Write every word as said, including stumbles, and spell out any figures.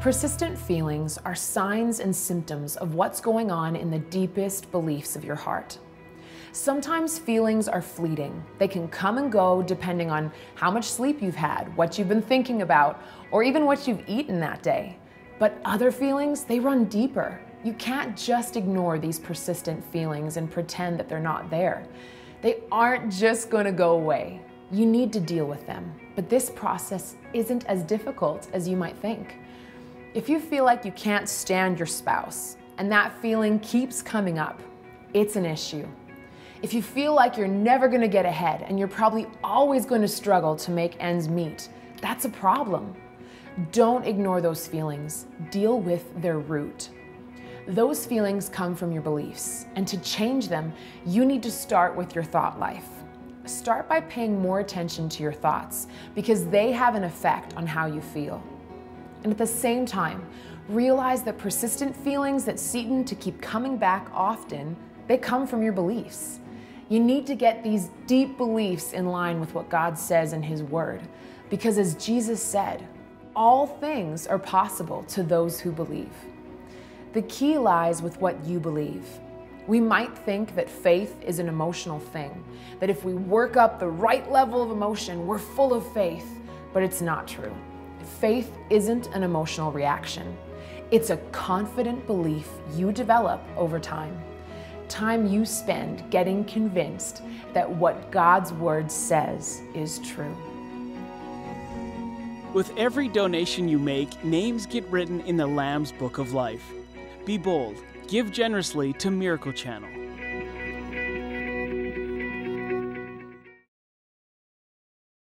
Persistent feelings are signs and symptoms of what's going on in the deepest beliefs of your heart. Sometimes feelings are fleeting. They can come and go depending on how much sleep you've had, what you've been thinking about, or even what you've eaten that day. But other feelings, they run deeper. You can't just ignore these persistent feelings and pretend that they're not there. They aren't just going to go away. You need to deal with them. But this process isn't as difficult as you might think. If you feel like you can't stand your spouse and that feeling keeps coming up, it's an issue. If you feel like you're never going to get ahead and you're probably always going to struggle to make ends meet, that's a problem. Don't ignore those feelings. Deal with their root. Those feelings come from your beliefs, and to change them, you need to start with your thought life. Start by paying more attention to your thoughts because they have an effect on how you feel. And at the same time, realize that persistent feelings that seem to keep coming back often, they come from your beliefs. You need to get these deep beliefs in line with what God says in His Word, because as Jesus said, all things are possible to those who believe. The key lies with what you believe. We might think that faith is an emotional thing, that if we work up the right level of emotion, we're full of faith, but it's not true. Faith isn't an emotional reaction. It's a confident belief you develop over time. Time you spend getting convinced that what God's Word says is true. With every donation you make, names get written in the Lamb's Book of Life. Be bold. Give generously to Miracle Channel.